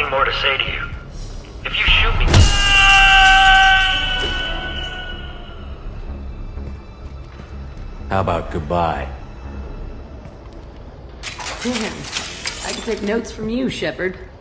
nothing more to say to you. If you shoot me... How about goodbye? Damn. I can take notes from you, Shepard.